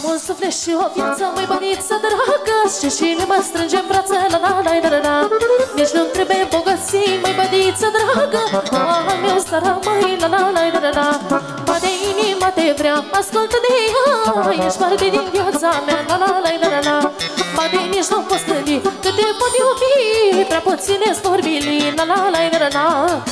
un suflet și o viață, măi băniță dragă, și ne mă strânge în brațe, la la la la la. Nici nu trebuie bogății, măi băniță dragă, al meu săra, măi la la la la la. Poate inima te vrea, ascultă de ea, ești parte din viața mea, la la la la la. Poate nici nu poți gândi că te pot iubi, prea puține-ți vorbili, la la la la la.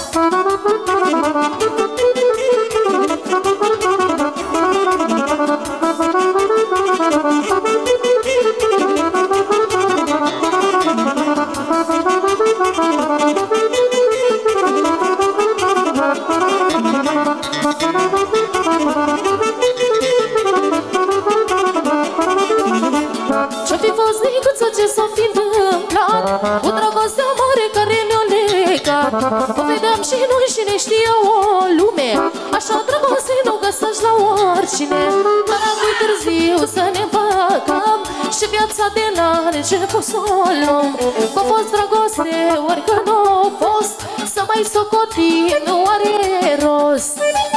Ce-o fi fost nicuță, ce s-o fi întâmplat, cu dragostea mare care ne-o legat. O vedeam și noi și ne știa o lume, așa dragoste nu găsești la oricine. Dar apoi târziu să ne împăcăm și viața de la început să o luăm. Că-a fost dragoste, ori că nu a fost, să mai socotim nu are rost.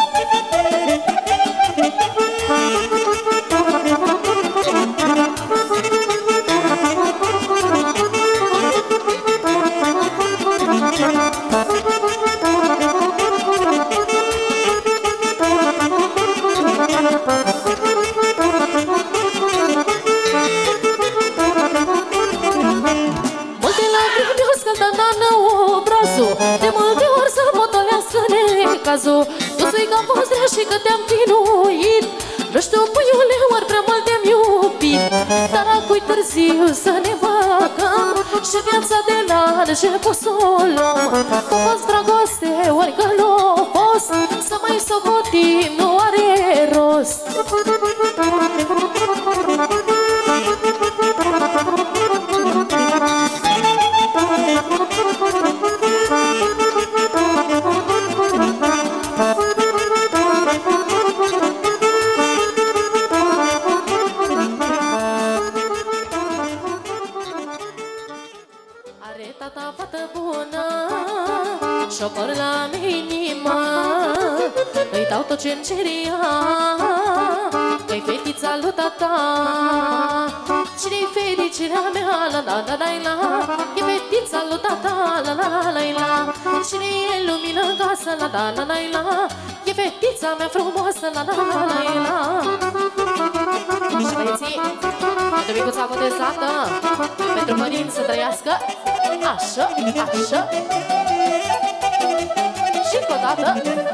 Multe lacrimi o scăldat în obrazul, de multe ori să potolească necazul. Tu spui că am fost rea și că te-am chinuit, nu știu, puiule, ori prea mult te-am iubit. Dar acum-i târziu să ne împăcăm și viața de la început să o luăm. Că-a fost dragoste, ori că nu a fost, să mai socotim nu are rost. Are tata fată bună și-o păr la minimă, îi dau tot ce-mi ceria, că-i fetița lui tata. Cine-i fericirea mea, la la la la la, e fetița lui tata, la la la la la. Cine-i lumină în casă, la la la la la, e fetița mea frumoasă, la la la la la. Și băieții, pentru micuța botezată, pentru părinți să trăiască așa, așa. Și încă o dată.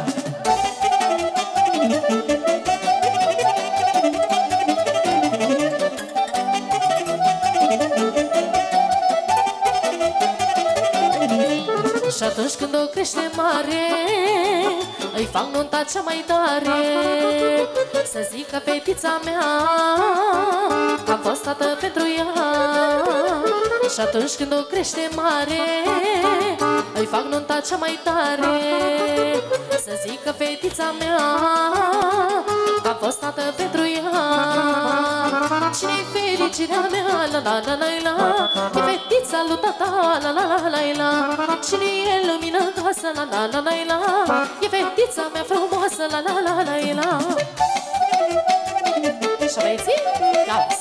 Și atunci când o crește mare, îi fac nunta cea mai tare, să zică fetița mea că am fost tată pentru ea. Și atunci când o crește mare, îi fac nunta cea mai tare, să zică fetița mea că am fost tată pentru ea. Cine-i fericirea mea, la la la la la, e fetița lui tata, la la la la la. Cine-i lumină în casă, la la la la la, e fetița mea frumoasă, la la la la la. Și băieții, gaz!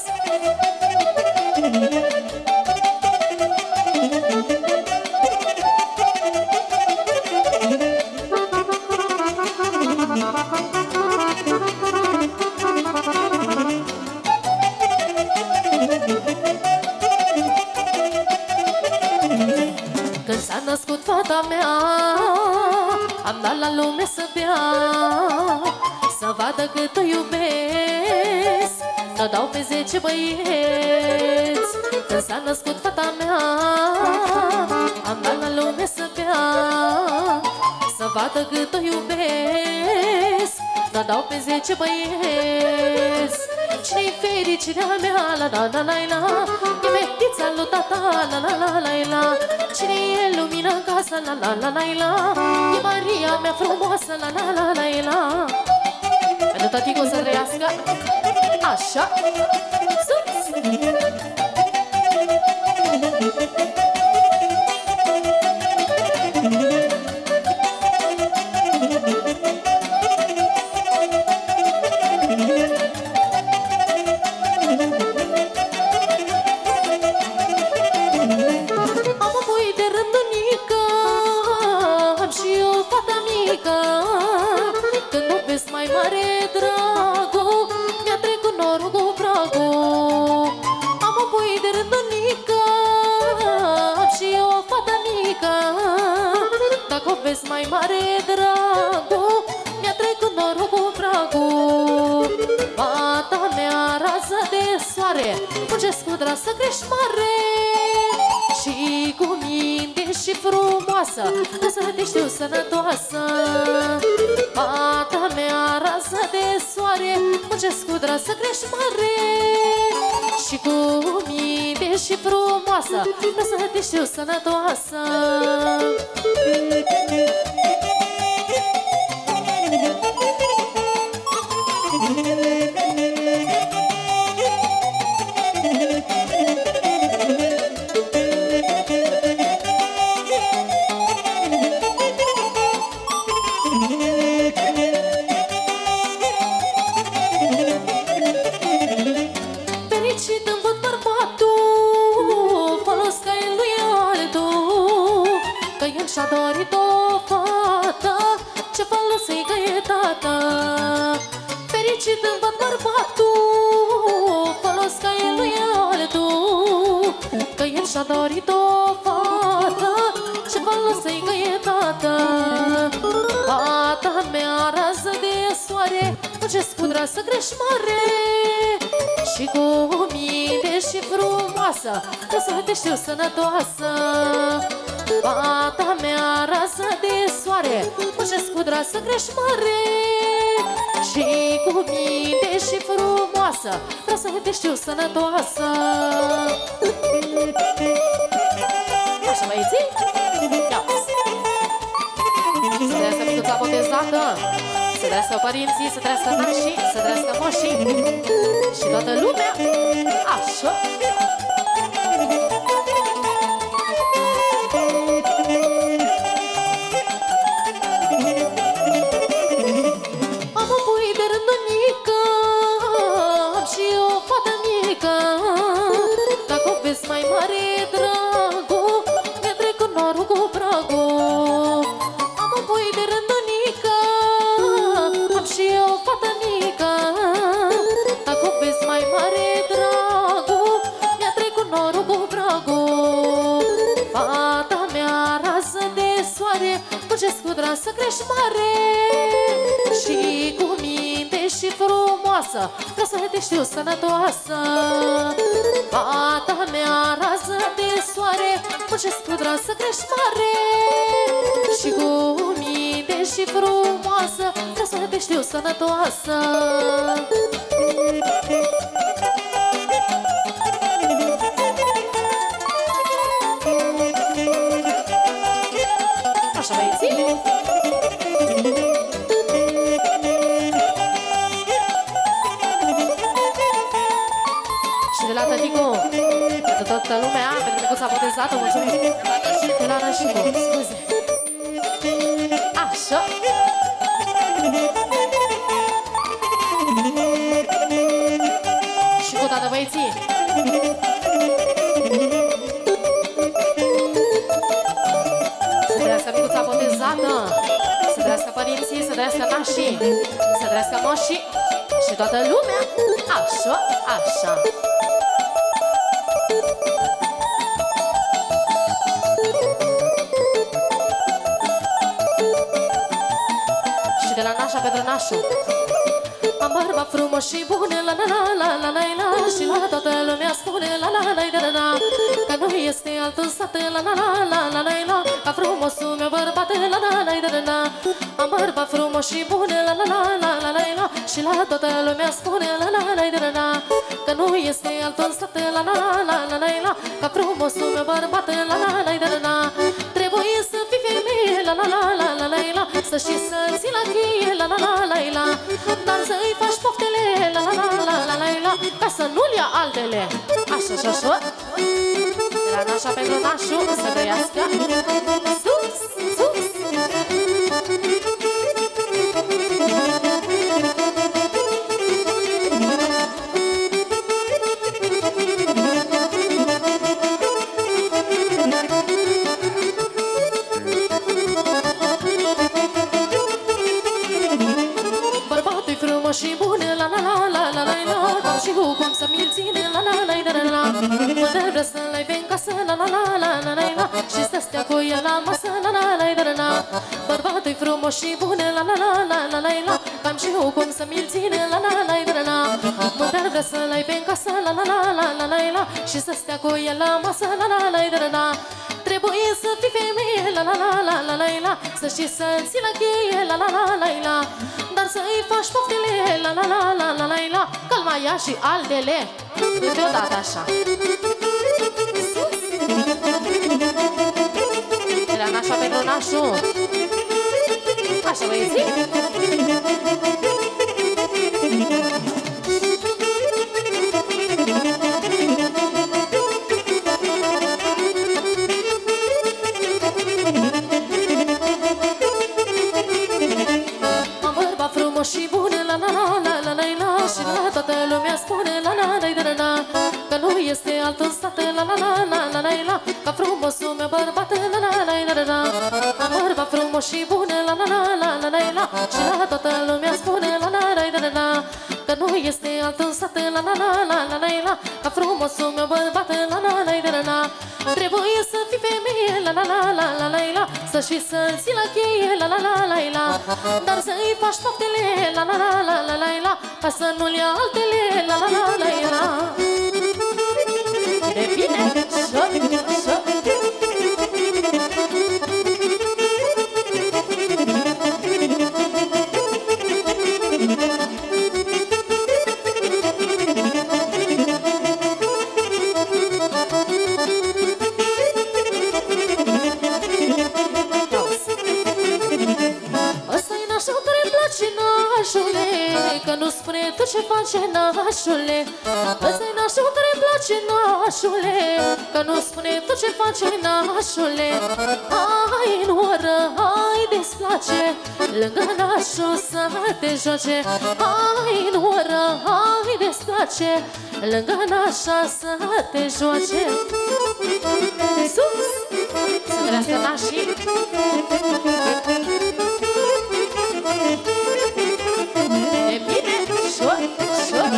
Când s-a născut fata mea, am dat la lume să bea, să vadă cât o iubesc, că dau pe 10 băieți. Când s-a născut fata mea, am dat la lume să bea, să vadă cât o iubesc, că dau pe 10 băieți. Cine-i fericirea mea, la la la la la, e fetița lui tata, la la la la la. Cine-i lumină în casă, la la la la la, e Maria mea frumoasă, la la la la la. Pentru tăticul să trăiască așa, sus! nică. Când nu vezi mai mare dragul, mi-a trecut norul cu pragul. Am o boi de rândunică, am și eu o fată mică. Dacă o vezi mai mare dragul, mi-a trecut norul cu pragul. Fata mea rază de soare, muncesc cu drag să crești mare. Și cu minte și frumoasă, să te știu sănătoasă. Fata mea rază de soare, muncesc cu drag să crești mare. Și cu minte și frumoasă, să te știu sănătoasă. Și-a dorit o fată, ce folosi că e tată. Fericit îmi văd bărbatul, folos că e lui altul. Că el și-a dorit o fată, ce folosi că e tată. Fata mea rază de soare, muncesc cu drag să crești mare. Și cu minte și frumoasă, o să te știu sănătoasă. Fata mea rază de soare, muncesc cu drag să crești mare. Și cu minte și frumoasă, vreau să te știu sănătoasă. Așa, băieții? Ia-ți! Să trăiască micuța botezată, să trăiască părinții, să trăiască nașii, să trăiască moșii și toată lumea. Așa! Mai mare dragul, mi-a trecut norul cu pragul. Am o boi de rândunică, am și eu o fată mică. Dacă o vezi mai mare dragul, mi-a trecut norul cu pragul. Fata mea rază de soare, muncesc cu drag să crești mare. Și cu minte și frumoasă, vreau să te știu sănătoasă. Fata mea rază de soare, muncesc cu drag să crești mare. Și cu minte și frumoasă, vreau să te știu sănătoasă. Așa, băieții? Și de la tăticu, pentru toată lumea, pentru micuța botezată, mulțumim. De la Rășicu, scuze. Așa. Și cu toată băieții. Să trăiască micuța botezată, să trăiască părinții, să trăiască nașii, să trăiască moșii și toată lumea. Așa, așa. De la nașa pentru nașul. Am bărbat frumos și bun, la la la la la la la. Și la toată lumea spune la la la la la la. Că nu este alt în sat, la la la la la la la. Ca frumosul meu bărbat, la la la la la. Am bărbat frumos și bun, la la la la la la la. Și la toată lumea spune la la la la la. Că nu este alt în sat, la la la la la la. Ca frumosul meu bărbat, la la la la la. Trebuie să fii femeie, la la la la la la. Să știi să ții la cheie, la la la la la. Dar să-i faci poftele, la la la la la la la. Ca să nu-l ia altele. Așa și așa. De la nașa pentru nașul, să trăiască. Sus, sus. frumos și bun, la la la la la la la. Am și cum să mi-l ține, la la la la la la. Mândră vrea să-l ai pe-n casă, la la la la la la la. Și să stea cu el la masă, la la la la la. Bărbatul-i frumos și bun, la la la la la la la. Am și cum să mi-l ține, la la la la la. Mândră vrea să-l ai pe-n casă, la la la la la la la. Și să stea cu el la masă, la la la la la. Trebuie să fii femeie, la la la la la la la. Să știi să-l ții la cheie, la la la la la. Dar să-i faci poftele, la la la la la la la. Calma ea și altele. Deodată așa. Era nașa pentru nașul. Așa, băieții? Și bune, la la la la la la la. Și la toată lumea spune, la la la la la. Că nu este alt în sat, la la la la la la la. Ca frumosul meu bărbat, la la la la la. Am bărbat frumos și bune, la la la la la la la. Și la toată lumea spune, la la la la la. Că nu este alt în sat, la la la la la la la. Ca frumosul meu bărbat, la la la la la. Trebuie să fii femeie, la la la la la la la. Să și să-l ții la cheie, la la la la la. Dar să-i faci poftele, la la la la la la la. Ca să nu-l ia altele, la la la la la. E bine, șo. Că nu spune tu ce face nașule. Ăsta-i nașul care-mi place nașule. Că nu spune tu ce face nașule. Hai în oră, hai desplace, lângă nașul să te joace. Hai în oră, hai desplace, lângă nașa să te joace. Sus! Să crească nașii. E bine, șor, șor.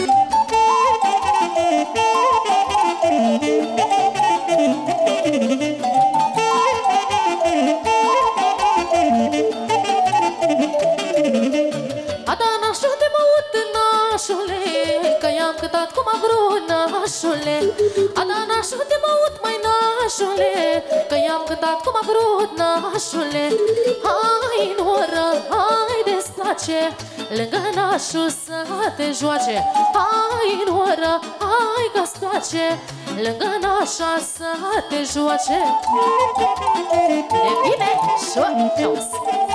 Ada nașul de mă uit nașule, că i-am cântat cum a vrut nașule. Ada nașul de mă uit mai nașule, că i-am cântat cum a vrut nașule. Hai în oră, hai desplace, lângă nașul să te joace. Hai în oră, hai că-ți place, lângă nașa să te joace. E bine, șor, iauzi.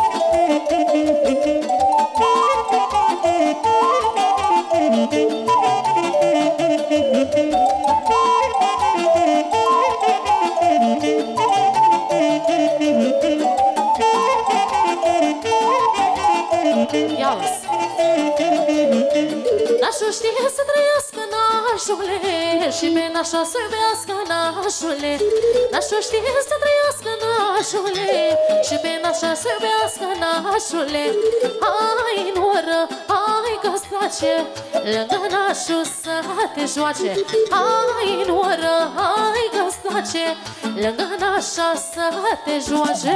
Iauzi. Nașul știe să trăiască nașule, și pe nașa să iubească nașule. Nașul știe să trăiască nașule, și pe nașa să iubească nașule. Hai în oră, hai că-ți place, lângă nașul să te joace. Hai în oră, hai că-ți place, lângă nașa să te joace.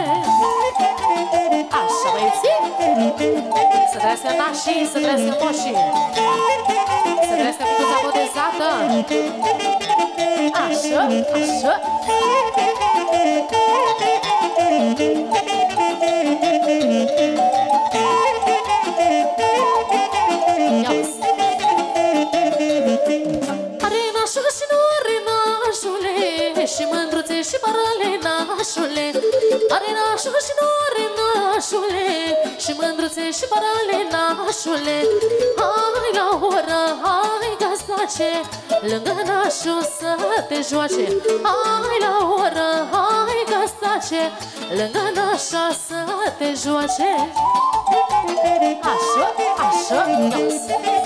Așa, băieții? Să trăiască nașii, să trăiască moșii, să trăiască micuța botezată. Așa, așa. Ia-uzi. Are nașul și nu are nașule, și mândruțe și parale nașule. Are nașul și nu are nașule, și mândruțe și parale nașule. Hai la oră, hai că-ți place, lângă nașul să te joace. Hai la oră, hai că-ți place, lângă nașa să te joace. Așa, așa, iauzi.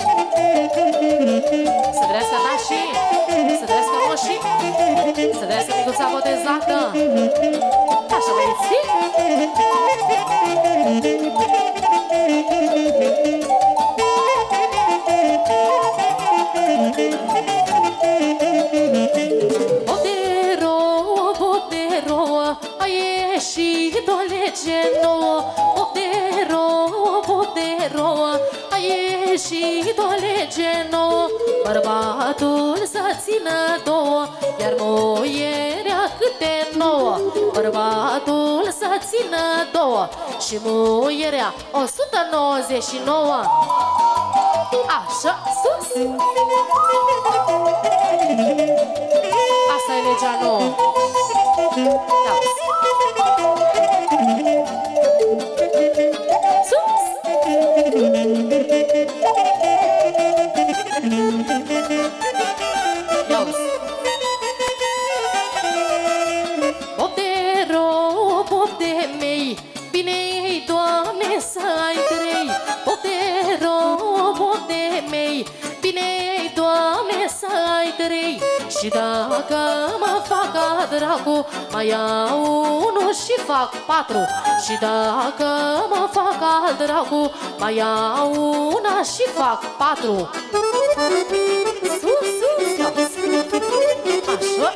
Să trăiască nașii, să trăiască moșii, să trăiască micuța botezată. Așa, băieții? pofdero, a ieșit o lege nouă, bărbatul să țină două, iar muierea câte nouă, bărbatul să țină două și muierea 199. Așa, sus! Asta e legea nouă. Sus! Pofdero, pofde mei, bine-i, Doamne, să ai trei. Pofdero, pofde mei, bine-i, Doamne, să ai trei. Și dacă mă fac a dracu, mai iau unul și fac patru. Și dacă mă fac a dracu, mai iau una și fac patru. Sus, sus, sus. Așa.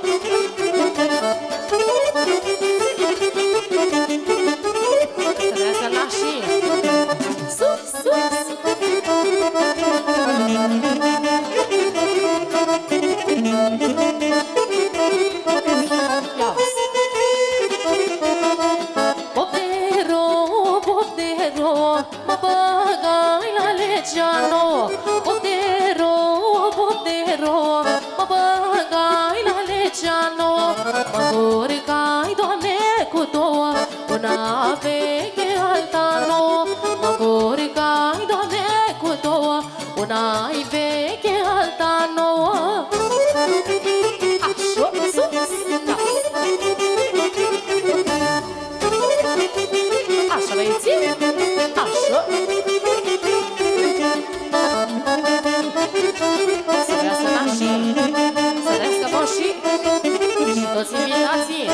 Să nașii. Sus, sus. Pofdero, pofdero, mă băgai la legea nouă. Pofdero, pofdero, mă băgai la legea nouă. Mă curcai, Doamne, cu două, una veche, alta nouă. Mă curcai, Doamne, cu două, una-i veche, alta nouă. Așa, sus, da. Așa, băieții, așa. Să vrească nașii, să vrească moșii și toți invitații.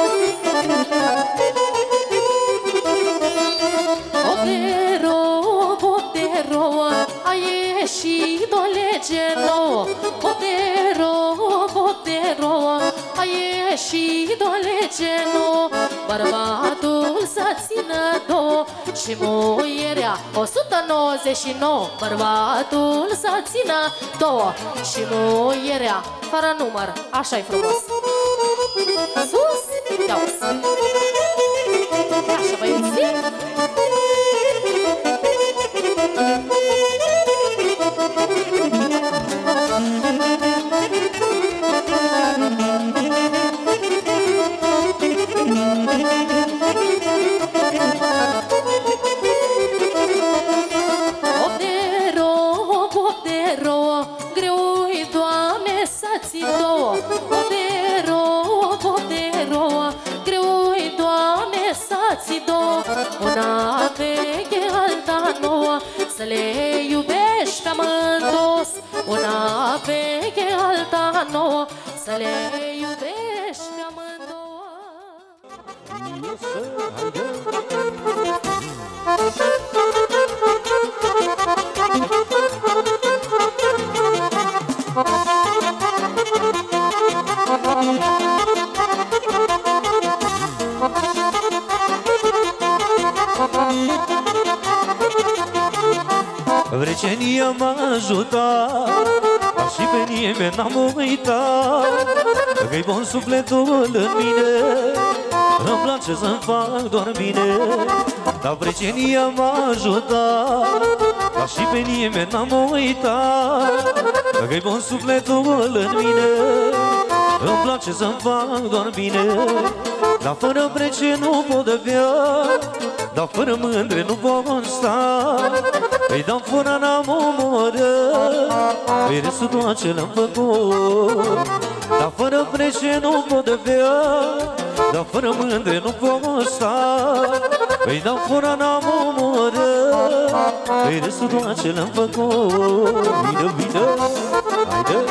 Pofdero, pofdero, a ieșit o lege nouă. Pofdero, pofdero, a ieșit o lege nouă, bărbatul să țină două și muierea 199. Bărbatul să țină două și muierea fără număr. Așa-i frumos. Sus, iau-ți. Așa, băieții. Pofdero, pofdero, greu-i, Doamne, să ții două. Pofdero, pofdero, greu-i, Doamne, să ții două, una veche, alta nouă, să le iubești pe amândouă. Una veche, alta nouă, să le iubești pe amândouă. Vrecenia m-a ajutat, dar și pe nimeni n-am uitat, că-i bun sufletul în mine, îmi place să-mi fac doar bine. Dar vrecenia m-a ajutat, dar și pe nimeni n-am uitat, că-i bun sufletul în mine, îmi place să-mi fac doar bine. Dar fără vrece nu pot avea, dar fără mândre nu pot sta. Îi dau fără n-am omorât, îi restul doar ce l-am făcut. Dar fără vrece nu pot avea, dar fără mândre nu pot sta. Îi dau fără n-am omorât, îi restul doar ce l-am făcut. Vină, vină, haide!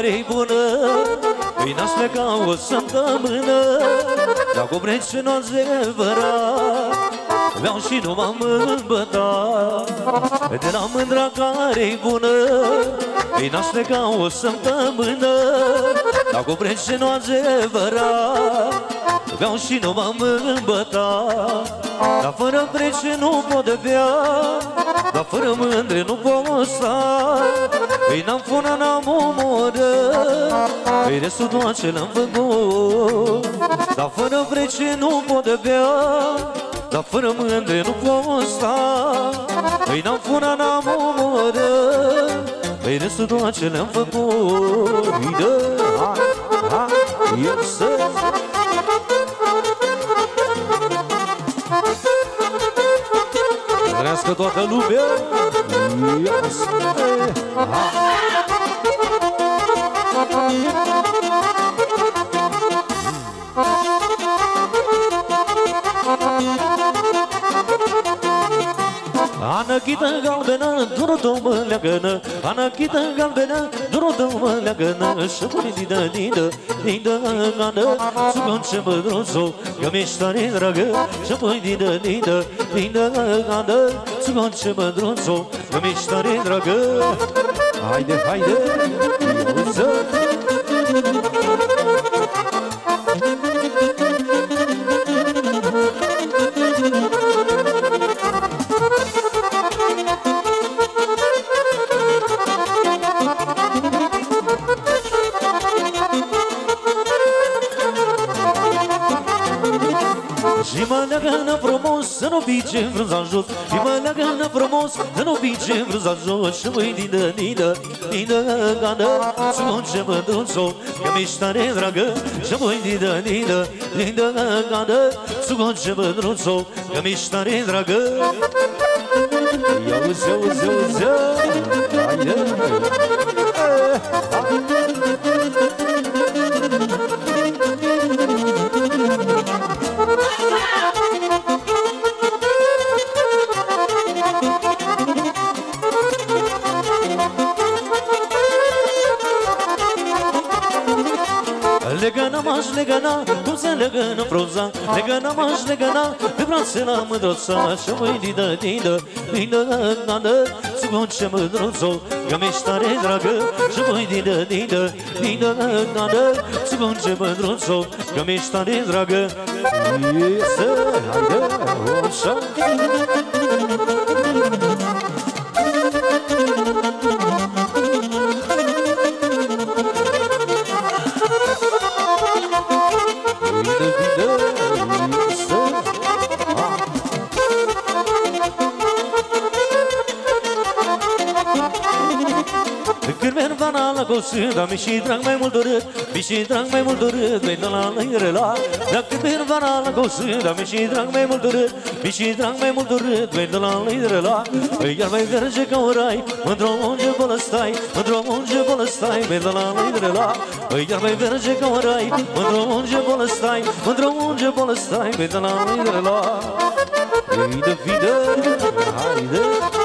care-i bună, îi n-aș pleca o săptămână, dar cu brece nu adevărat, vreau și nu m-am îmbătat. De la mândra care-i bună, îi n-aș pleca o săptămână, dar cu brece nu adevărat, vreau și nu m-am îmbătat. Dar fără brece nu pot bea, dar fără mândre nu pot sta. Îi n-am funa, n-am omoră, îi restul doar ce l-am făcut. Dar fără brece nu pot bea, dar fără mândre nu pot sta. Îi n-am funa, n-am omoră, îi restul doar ce le-am făcut. Eu să trăiască toată lumea. Anăchită galbenă, dură-o mă leagănă, Anăchită galbenă, dură-o mă leagănă, și pune didă, gană, suconce mădruțo, că mi-ești tare dragă, și pune didă, gană, suconce mădruțo, că mi-ești tare dragă. Haide, iauță! Și mă leagă frumos, să nu pice frunza jos, și mă leagă frumos, să nu pice frunza jos. Și măi didă, gană, suconce mădruțo, că mi-ești tare dragă. Și măi didă, gană, suconce mădruțo, că mi-ești tare dragă. Iauzi, haide! Legăna, cum se legănă frunza, legăna, pe brațe la mândruța. Și măi didă, gană, suconce mândruțo, că mi-ești tare dragă. Și măi didă, gană, suconce mândruțo, că mi-ești tare dragă. Să, haide, așa. Când merg vara la colț, dar mi-și drag mai mult urât, mi-și drag mai mult urât, vei de la lăirăla. Dar când merg vara la colț, dar mi-și drag mai mult urât, mi-și drag mai mult urât, vei de la lăirăla. Iar mai merge ca un rai, mândr-o unge până stai, mândr-o unge până stai, vei de la lăirăla. Iar mai merge ca un rai, mândr-o unge până stai, mândr-o unge până stai, vei de la lăirăla. Haide, haide!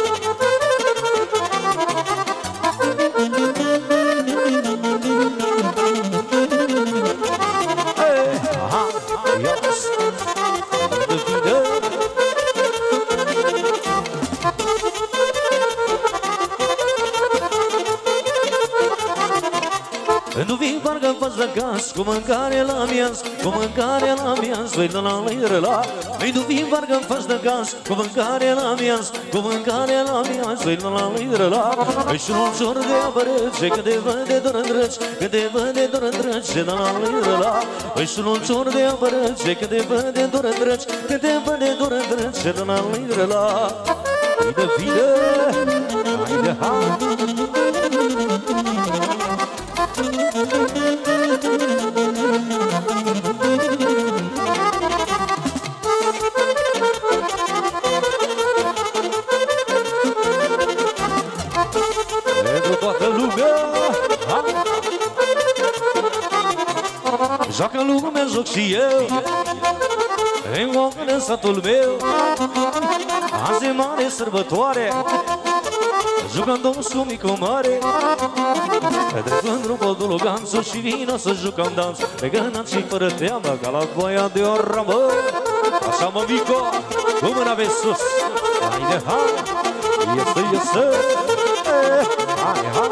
Nu vin parcă faci de gaz, cu mâncare la miaz, cu mâncare la miaz, vei de la lăirăla. Nu vin parcă faci de gaz, cu mâncare la miaz, cu mâncare la miaz, vei de la lăirăla. Și un jur de apă rece, că te vede doar îndrăci, că te vede doar îndrăci, de la lăirăla. Și un jur de apă rece, că te vede doar îndrăci, că te vede doar îndrăci, de la lăirăla. Haide, haide, pentru toată lumea. Joacă lumea, joc și eu, în satul meu. Azi e mare sărbătoare, jucăm domnul micu mare. Trecând rupătul ganțul și vină să jucăm dans, legănat și fără teamă, ca la voia de o ramă. Așa mă mico, cu mâna pe sus. Haide, hai, iese, iese, hai, hai.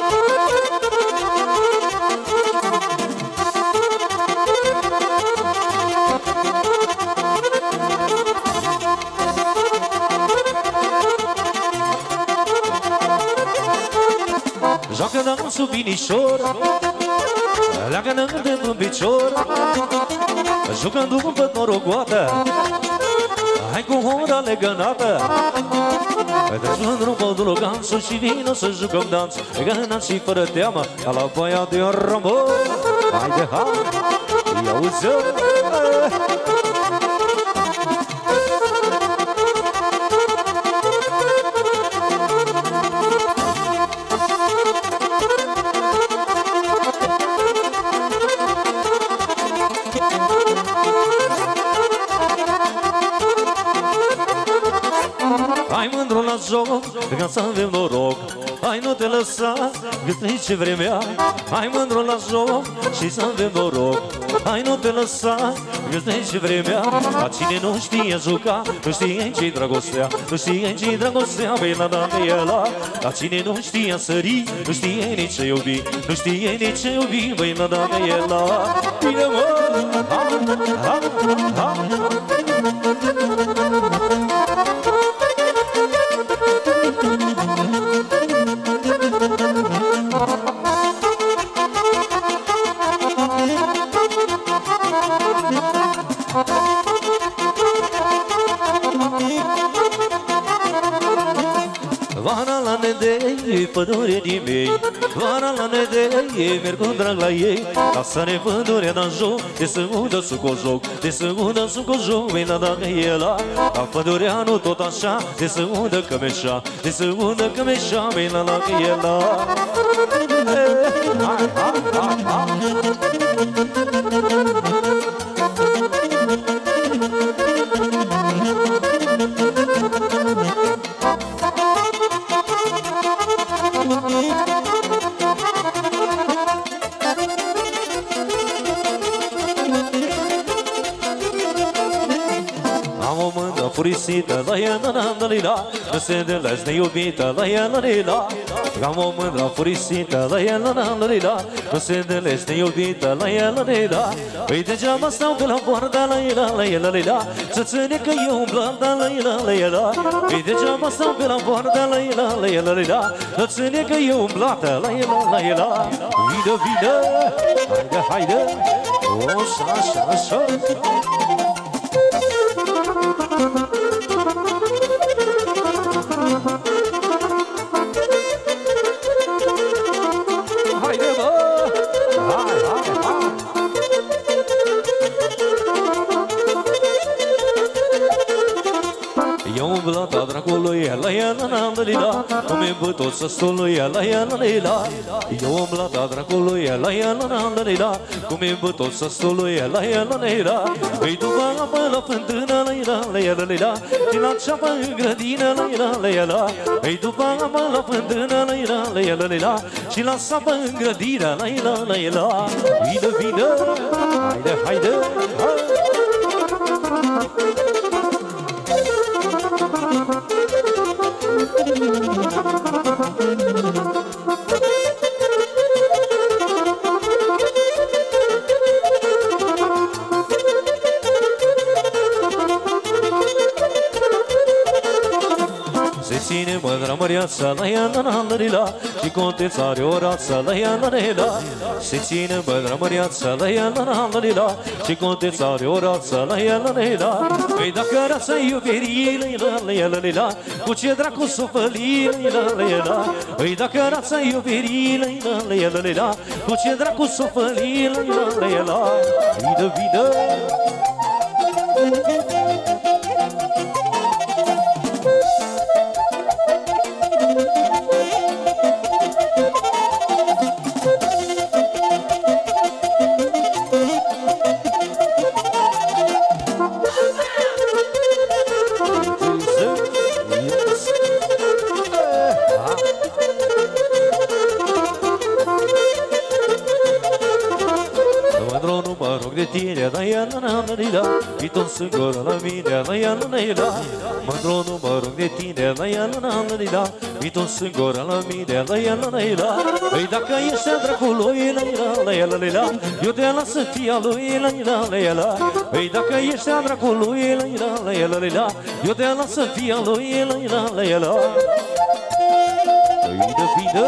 Joacă dansul binișor, leagă-ne de-n picior, jucăm după norocoată, hai cu hora legănată. Treci în rupătul ganțul și vină să jucăm dans, legănat și fără teamă, ca la voia de o ramă. Haide, hai, ia-uzi-o. Hai mândru la joc, ca să avem noroc. Hai nu te lăsa, că trece vremea. Hai mândru la joc și să avem noroc. Hai nu te lăsa, că trece vremea. La cine nu știe juca, nu știe ce-i dragostea, nu știe ce-i dragostea, băi la de ela. La cine nu știe sări, nu știe nici ce iubi, nu știe nici ce iubi, băi la de ela. Bine mă, ha, ha, ha. Vara la nedei, pădure din mei, vara la nedei, merg cu drag la ei. Lasă-ne pădurea de-n joc, de să udă suc o joc, de să udă suc o joc, vei da dacă e la. La pădurea nu tot așa, de să udă cămeșa, de să udă cămeșa, vei da dacă e la. Hai, hai, hai, hai. Am o mândră furisită, la ea, la la, nu se delezi neiubită, la ea, la. Am o mândră furisită, la ea, la, nu se delezi neiubită, la ea, la. Păi degeaba stau pe la poarta, la, să ține că eu umblat, la. Păi degeaba stau pe la poarta, la, să ține că eu umblat, la. Vină, vină, haide, haide, așa, așa, așa. Haide, bă! Hai, hai, hai! Eu umblat a dracului, la la, cum-i bătot să stului, la la. Eu umblat a dracului, la la, cum-i bătot să stului, la la. Păi după apă la fântână, la, și la ceapă în grădină, la. Păi după apă la fântână, la, și la sapă în grădină, la. Vină, vină, haide, haide, hai! Se ține mândra măriața, la ea, la, și conteța are o rață, la ea, la. Se ține mândra măriața, la ea, la, și conteța are o rață, la ea, la. Păi dacă rața iuberii, la, cu ce dracu s-o făli, la. Păi dacă rața iuberii, la, cu ce dracu s-o făli, la. Vină, vină. tine, la Vito singur la mine, la Mândru nu mă rog de tine, la Vito singur la mine, la Păi dacă ești a dracului, la eu te las să fii a lui, la Păi dacă ești a dracului, la eu te las să fii a lui, la Vidă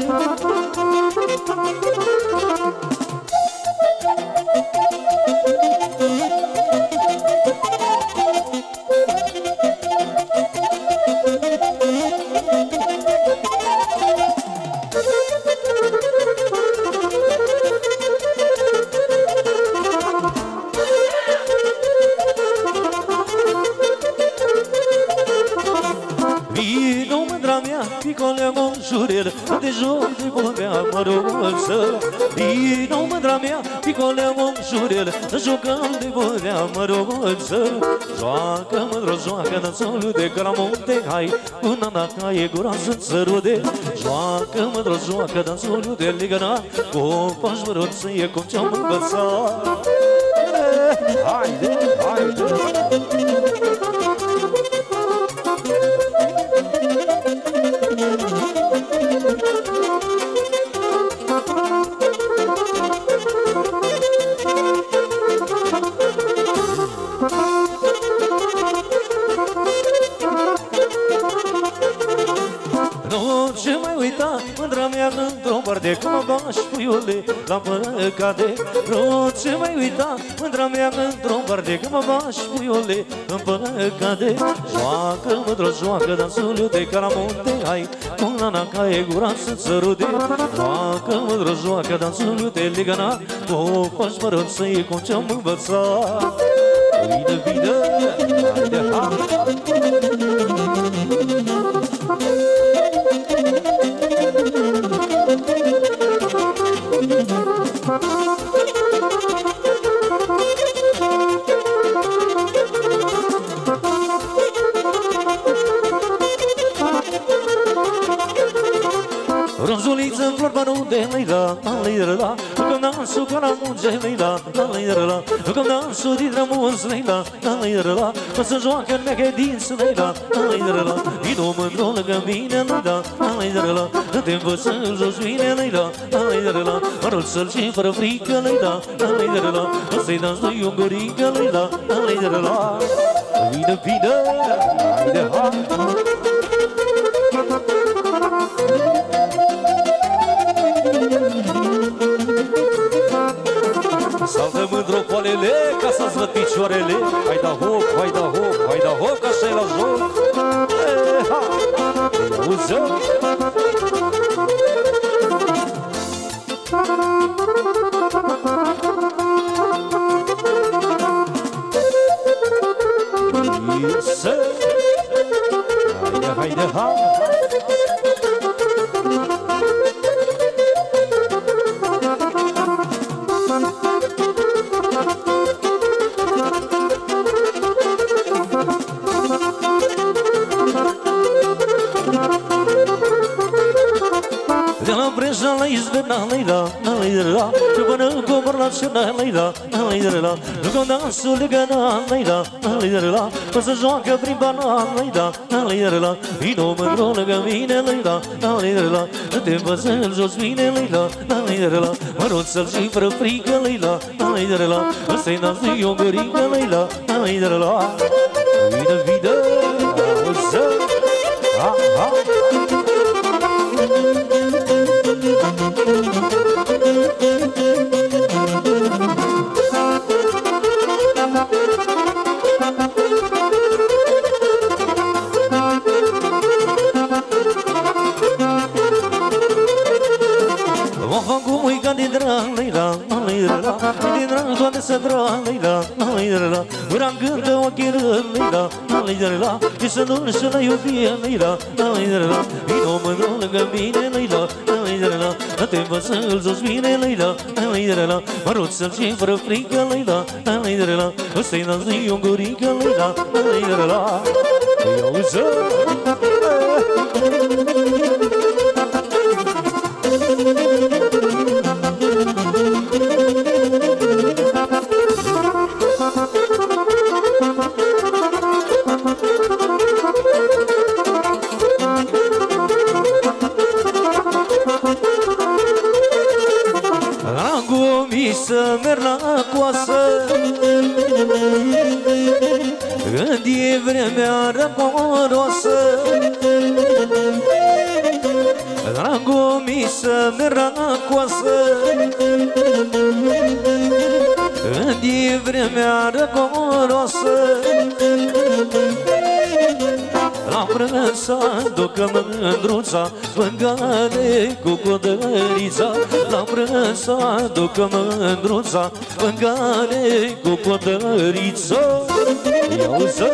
de joc de băbea mărosă Vino mândra mea, picole om jurel Jucăm de băbea mărosă Joacă mândră, joacă danțolul de caramonte Hai, cu nana ca e gura să-ți sărude Joacă mândră, joacă danțolul de legăna Cu o pași mărot să e cum ce-am învățat Haide, haide Mândra mea într-o parte Că mă bași puiule la păcate Nu ce mai uita Mândra mea într-o parte Că mă bași puiule în păcate Joacă mândră, joacă dansul de caramonte Hai, cu nana ca e gura să-ți sărute Joacă mândră, joacă dansul de legăna Cu o pași mărânt să iei cum ce-am învățat Vidă, vidă, haide, Rozuliță în flor bănunde, leila, leila Că-mi dansul ca la munge, leila, leila Că-mi dansul din rămâns, leila, leila Că să joacă în meche dinți, leila, leila Vino mândru lângă mine, leila, leila Te învăț în jos mine, leila, leila Mă rog să-l și fără frică, leila, leila Să-i dans lui o gurică, leila, leila Vină, vină, haide, haide Saltă mândru poalele ca să-ți văd picioarele Hai da hop, hai da hop, hai da hop Că așa-i la joc Îi auză Isă Haide, haide, haide la izbe na leila, că până cobor la cena leila, că dansul de gana leila, că se joacă prin bana leila, vino mândru lângă mine leila, te învăț în jos mine leila, mă rog să-l și fără frică leila, să-i dansi o gărică leila, vidă, vidă, auză, ha, ha. Din drag toate să drag, leila, Ura-n gândă ochii rând, leila, Și să nu-l și la iubie, leila, Vino mândru lângă mine, leila, Te învăț să-l jos bine, leila, Mă rog să-l și fără frică, leila, Să-i dansi o gurică, leila, Îi auză Când e vremea răcoroasă, dragul mi să-mi racoasă. Când e vremea răcoroasă, la prânsa ducă mândruța, mângare cu codărița. La prânsa ducă mândruța, mângare cu codărița. Ia-o-să!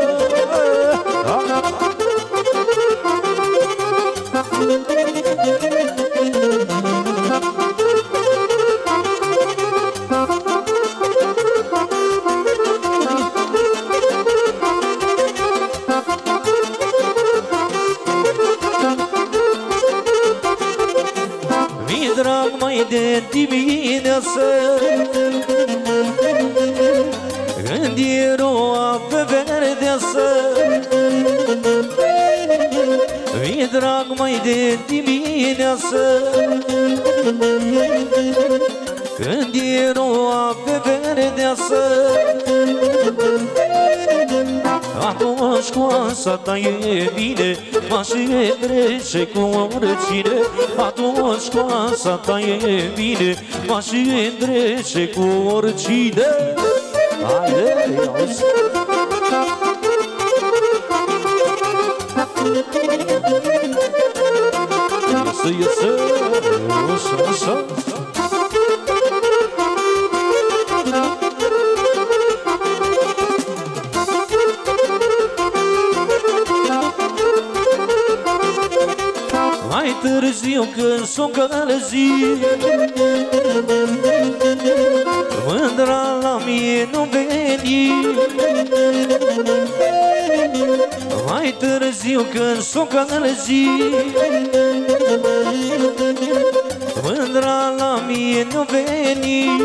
Mi-e drag mai de dimineață, când e roa pe verdeasă. Mi-e drag mai de dimineață, când e roa pe verdeasă. Atunci coasa ta e bine, m-aș trece cu oricine. Atunci coasa ta e bine, m-aș trece cu oricine. Haide, ia-uzi! Iasă, iasă, iasă, iasă. Mai târziu când s-o călăzi, mândra la mie nu veni. Mai târziu când s-o călăzi, mândra la mie nu veni.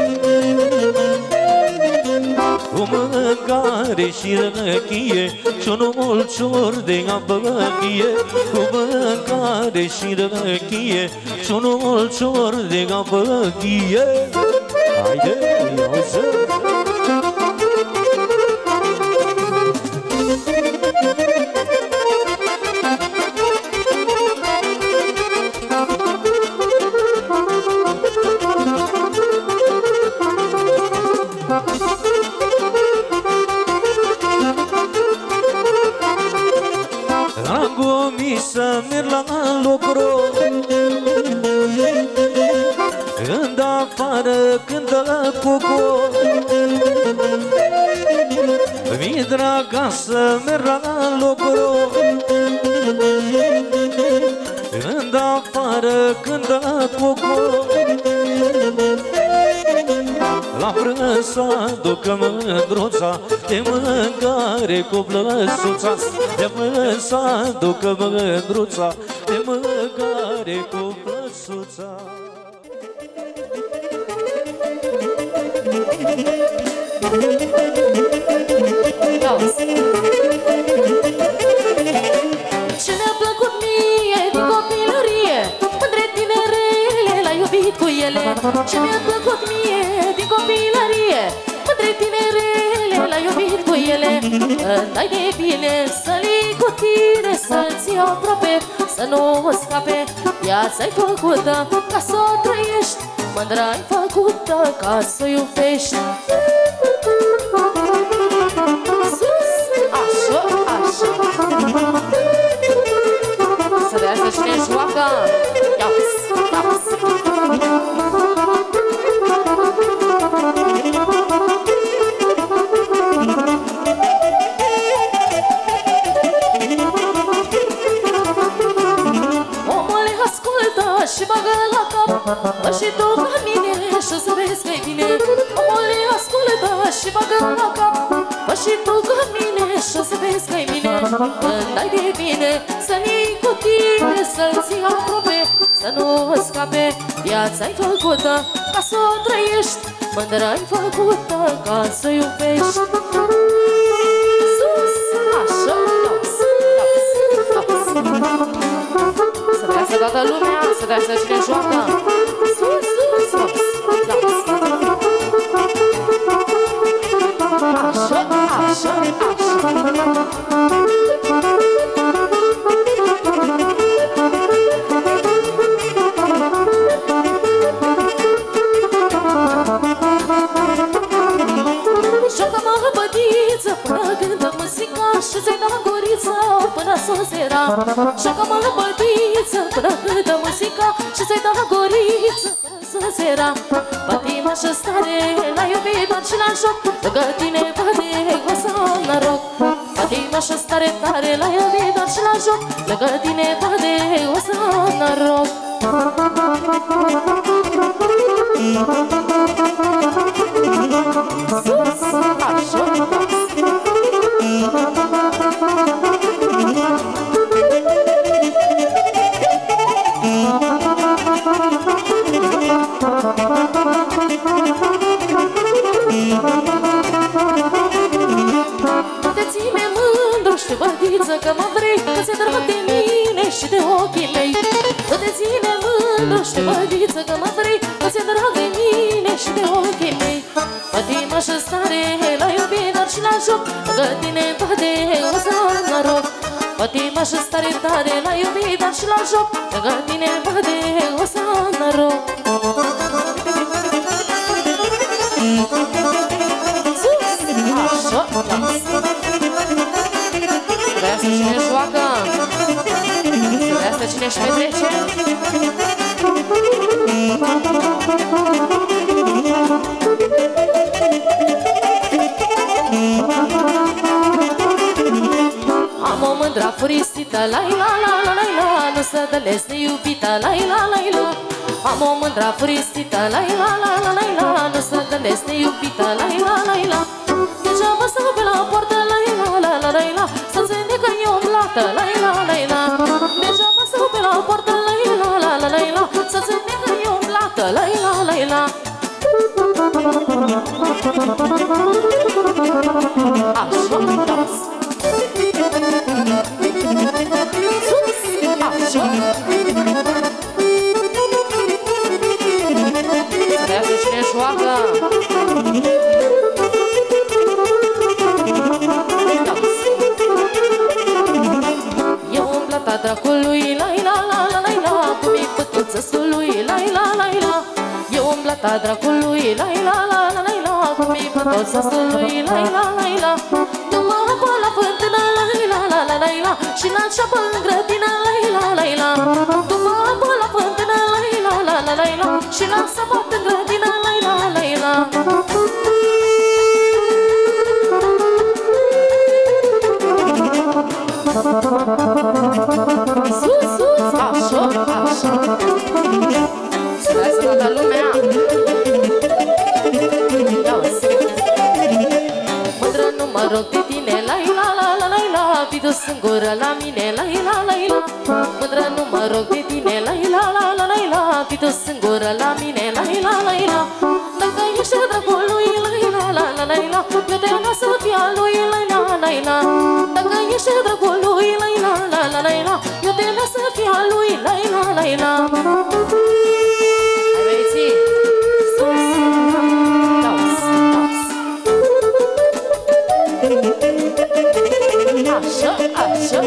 Cu mâncare și răchie și-un mulcior de apă vie. Cu mâncare și răchie și-un mulcior de apă vie. Haide, ia-o-să! Dragul mi să merg la lucru, când afară cântă cucu. Mi-e drag să merg la lucru, când afară cântă cucu. La prânsa ducă mândruța, de mâncare cu plăsuța. De prânsa ducă mândruța, de mâncare cu plăsuța. Ce mi-a plăcut mie din copilărie, mândre tinerele l-ai iubit cu ele. Ce mi-a plăcut mie din copilărie, mândre tinerele l-ai iubit cu ele. N-ai de bine să-l-i cu tine, să-l ții aproape, să nu scape. Viața-i făcută ca să o trăiești, mândra-i făcută ca să o iubești. Sus, așa, așa. Să vrea să cine joacă. Ia-uzi, ia-uzi. Omule, ascultă și bagă la cap, bă, și tu ca mine și o să vezi că-i bine. Omule, ascultă și bagă la cap, bă, și tu ca mine și o să vezi că-i bine. Când ai de bine să-l-i cu tine, să-l ții aproape, să nu scape. Viața-i făcută ca să o trăiești, mândra-i făcută ca să iubești. Sus, așa, dos, dos, dos. Să trească toată lumea, să trească cine joacă. Sus, sus, sus, dos. Așa, așa, așa. Joacă-mă la bătiță până cântă muzica și să-i dă goriță până să sera. Patima și stare la iubit doar și la joc, lângă tine bate o să noroc. Patima și stare tare la iubit doar și la joc, lângă tine bate o să noroc. Sus, așa, Ține mândru și bădiță că mă vrei, că ți-e drag de mine și de ochii mei. Să te ține mândru și bădiță că mă vrei, că ți-e drag de mine și de ochii mei. Patima și stare la iubit doar și la joc, că tine bate o să noroc. Patima și stare tare la iubit doar și la joc, că tine bate o să noroc. Așa, să vezi cine joacă, să vezi cine-și petrece. Am o mândra furisită, la-i-la-la-la-la-la, nu să dălesc neiubita, la-i-la-la-la-la. Am o mândra furisită, la-i-la-la-la-la-la, nu să dălesc neiubita, la-i-la-la-la-la. Deja mă stau pe la poartă, la-i-la-la-la-la-la, să-ți vede că e umblată, la-i-la-la-la-la. Deja mă stau pe la poartă, la-i-la-la-la-la-la, să-ți vede că e umblată, la-i-la-la-la-la. Așa, dans. Sus, așa. Să vezi cine joacă. Eu umblata dracului, la-i-la-la-la-la-la, cu mic bătuță stului, la-i-la-la-la-la. Eu umblata dracului, la-i-la-la-la-la-la, cu mic bătuță stului, la-i-la-la-la-la. Du-mă apă la fântână, la-i-la-la-la-la-la, și la ceapă în grădină, la-i-la-la-la-la. Du-mă apă la fântână, la-i-la-la-la-la-la, și la sapat în grădină, la-i-la-la-la-la. Sus, sus, așa, așa. Să vezi toată lumea. Ia-uzi. Mândră nu mă rog de tine, la-i-la-la-la-la-la, vii dus în gură la mine, la-i-la-la-la-la. Mândră nu mă rog de tine, la-i-la-la-la-la-la, vii dus în gură la mine, la-i-la-la-la. Dacă ești dragul lui, la-i-la-la-la-la, eu te las să fii al lui, la-i-la-la-la. Dacă ești dragul lui, la-i-la-la-la-la, eu te las să fii al lui, la-i-la-la-la. Hai băieții, sus, daus, daus. Așa, așa.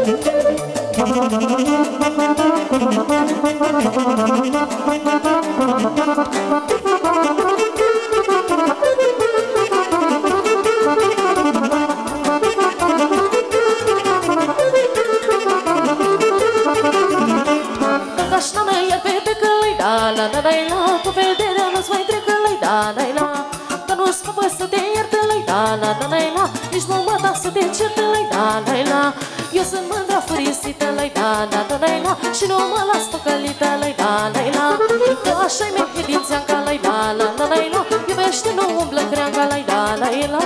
La-la-la-la, cu vederea nu-ți mai trecă, la-la-la-la, că nu scapă să te iertă, la-la-la-la, nici nu mă da să te certă, la-la-la. Eu sunt mândra furisită, la-la-la-la, și nu mă las păcălită, la-la-la. Că așa-i mehedințeanca, la-la-la-la, iubește, nu umblă creanca, la-la-la.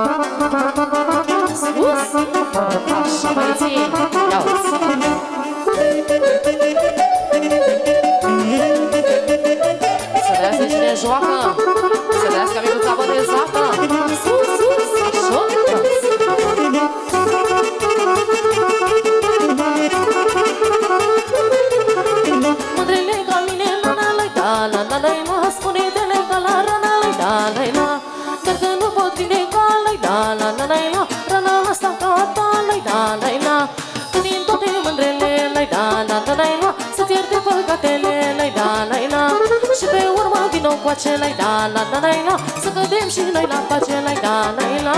Sus, așa băieții, ia-uzi. Cine joacă, să vedească micuța bătezată. Sus, sus, așa. Mândrele ca mine, la-la-la-la-la, spune-te-le ca la rana-la-la-la. Dar că nu pot vine ca la-la-la-la, rana asta ca pace, la la la la la la. Să cădem și noi la pace, la la la la.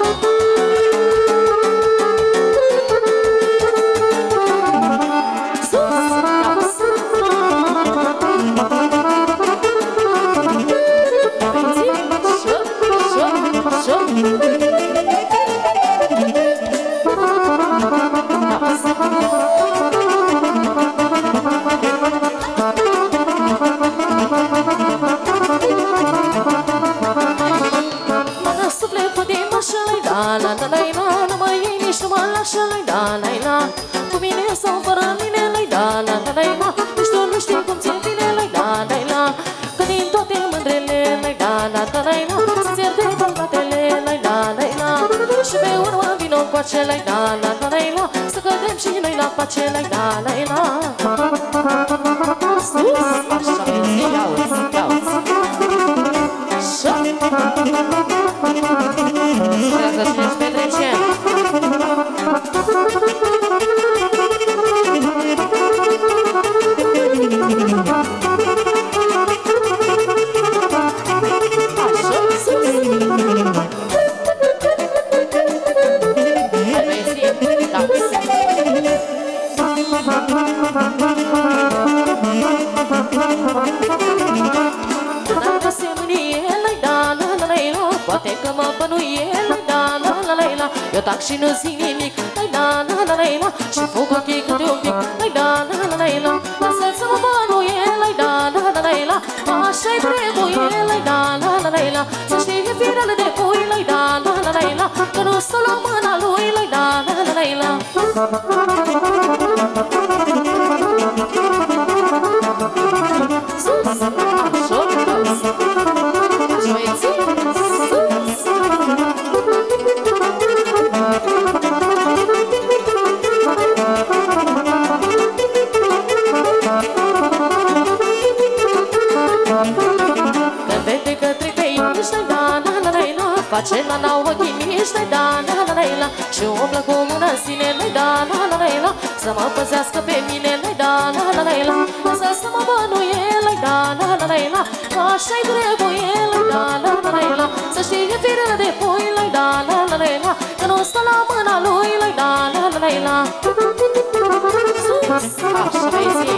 Să cădem și noi la pace, la la la la. Sus, așa, ia-uți, ia-uți. Așa. Speră să știți petrecem. Poate că mă bănuie, la la la la la. Eu tac și nu zic nimic, la la la la la. Și fug ochii câte un pic, la la la la la. Lasă-l să mă bănuie, la la la la la la. Așa-i trebuie, la la la la la la. Să știe firele de pui, la la la la la la. Că nu stă la mâna lui, la la la la la la. Sus, așa, așa e zi. Face la la ochii miști, da la la la la. Și umblă cu mâna în sine, da la la la la. Să mă păzească pe mine, da la la la la. Lasă să mă bănuie, da la la la la. Așa-i trebuie, da la la la la. Să știe firele de pui, da la la la la. Că nu stă la mâna lui, da la la la la. Sus, așa-i zi.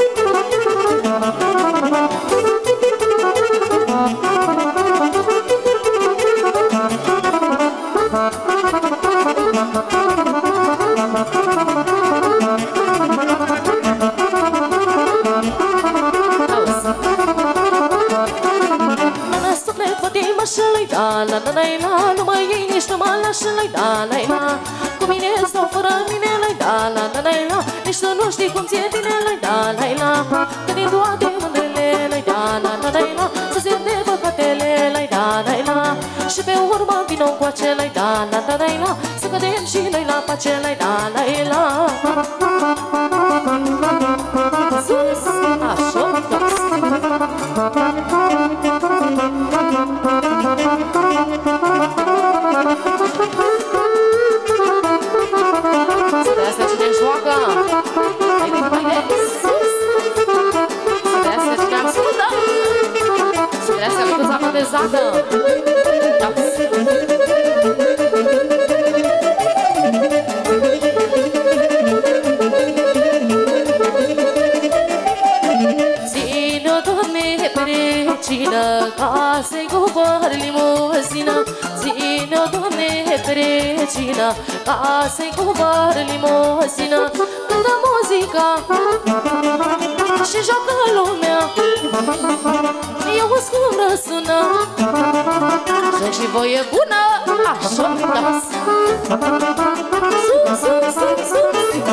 La la la la, nu mă iei nici nu mă lași, la la la. Cu mine sau fără mine, la la la la. Nici tu nu știi cum ție bine, la la la. Că din toate mândrele, la la la la. Să se de păcatele, la la la. Și pe urmă vino încoace, la la la la. Să cădem și noi la pace, la la la. Sus, așa, dos. Să de astea cine joacă? Haide, sus! Să de astea cine ascultă? Să de astea micuța botezată! Ține-o, Doamne, perecină, ca să-i cobor limuzină. Ține-o, Doamne, perecină, ca să-i cobor limuzină. Cântă muzica și joacă lumea, eu o cum răsună. Joc și voie bună, așa dați. Sus, sus, sus, sus.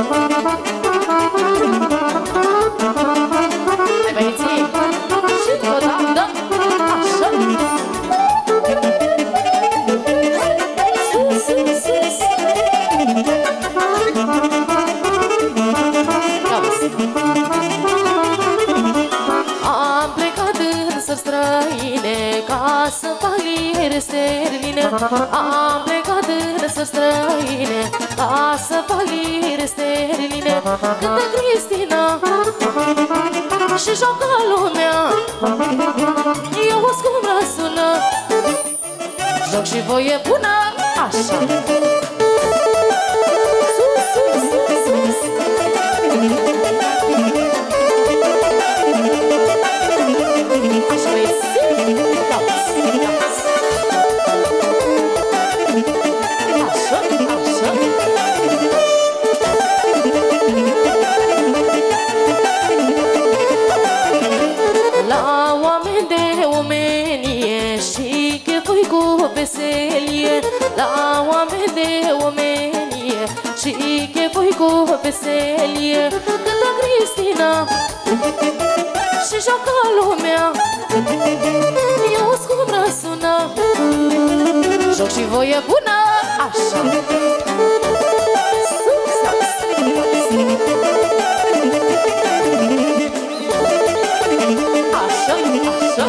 Hai băieții, și o dată, așa. Sus, sus, sus. Am plecat în țări străine ca să fac lire sterline. Am plecat în țări străine ca să fac lire sterline. Cântă Cristina și joacă lumea. Eu o scumră sună, joc și voie bună, așa. Așa băieți, dans, dans. Așa, așa. La oameni de omenie și chefui cu veselie, la oameni de omenie și chefui cu veselie, cântă Cristina și joacă lumea. Eu o scumră sună, joc și voie bună, așa. Așa, așa.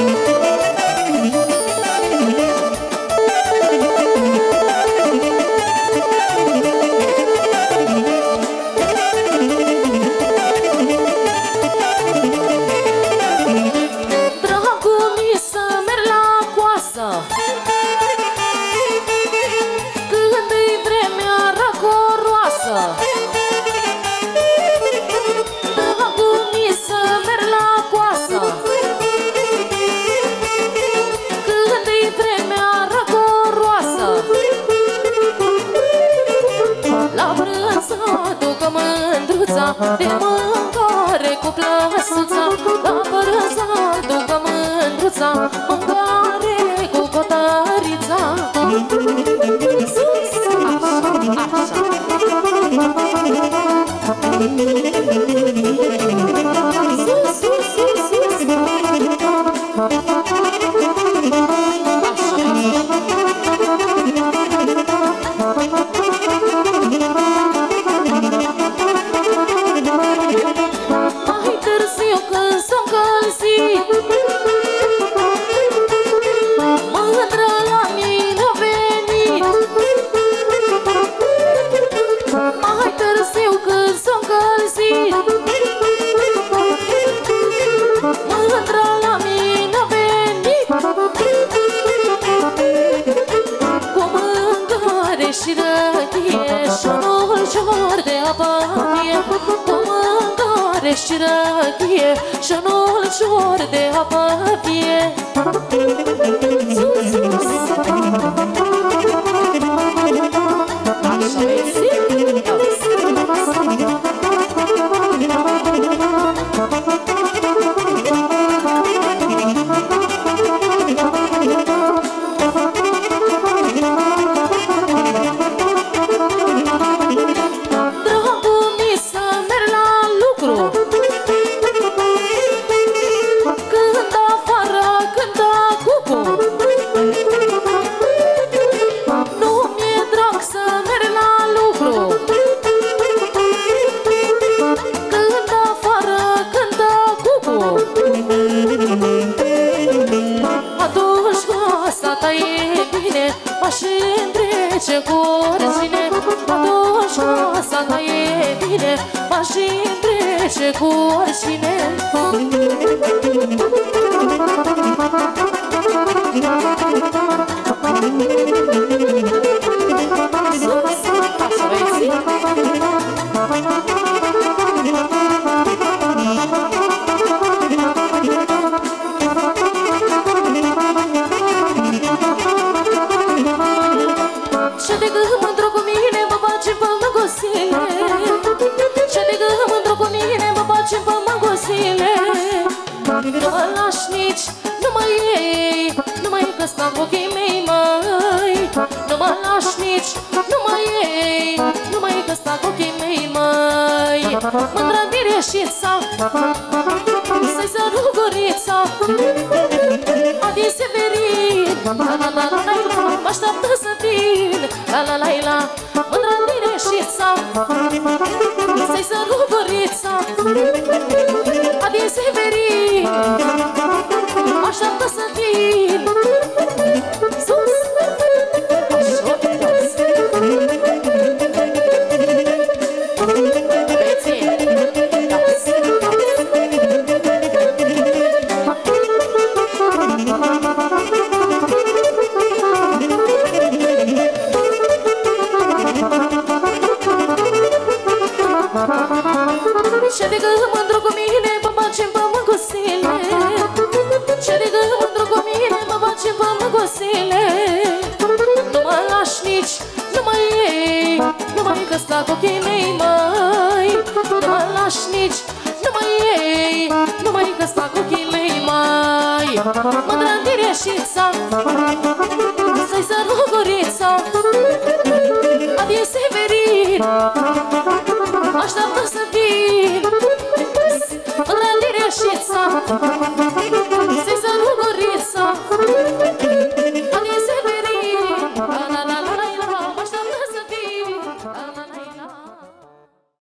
De mâncare cu plăsuța, la părăța ducă mândruța, mâncare cu cotărița. Sus, așa, așa. Sus, sus, sus, sus. Mai târziu când s-o încălzit, mândră la mine a venit. Mai târziu când s-o încălzit, mândră la mine a venit. Cu mâncare și răchie și unul cior de apă vie, cu mâncare și răchie și unul cior de apă vie. Sus, sus. Așa vezi? Și întrece cu oricine, atunci casa ta e bine, și întrece cu oricine. Așa vezi? Și de când mândru cu mine mă face pe măgosile, și de când mândru cu mine mă face pe măgosile. Nu mă lași nici, nu mă iei, nu mă iei că stau cu ochii mei, măi. Nu mă lași nici, nu mă iei, nu mă iei că stau cu ochii mei, măi. Mândră direșița, să-i sărut gurița, adi Severin, la la la la la, mă așteaptă să vin, la la la la. Mândră direșița, să-i sărut gurița, adi Severin, mă așteaptă să vin. Sus, așa dați. Beții, dați, dați. Ce de mândru cu mine, mă facem pe mângosile. Ce de mândru cu mine, mă facem pe mângosile. Nu mă lași nici, nu mă iei, numai că sta cu ochii mei, măi. Nu mă lași nici, nu mă iei, numai că sta cu ochii mei, măi. Mândră Direșița, să-i sărut gurița. Adie Severin, așteaptă să vin. Mândră Direșița,